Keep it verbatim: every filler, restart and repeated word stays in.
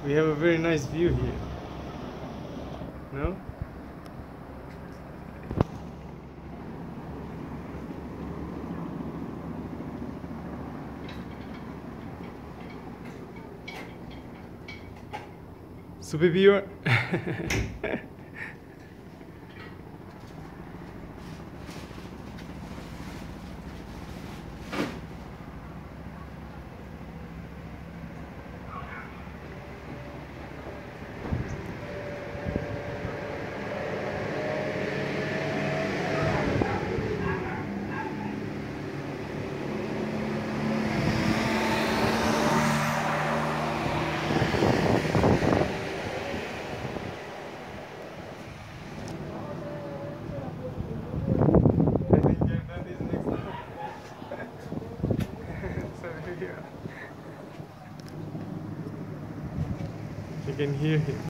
We have a very nice view here. No? Superior. You can hear him.